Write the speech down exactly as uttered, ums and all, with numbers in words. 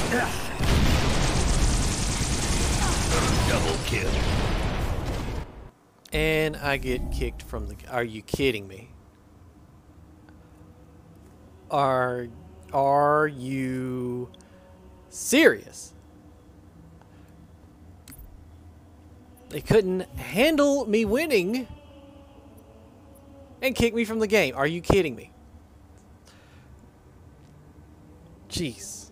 Double kill. And I get kicked from the... Are you kidding me? Are... Are you... serious? They couldn't handle me winning and kick me from the game. Are you kidding me? Jeez.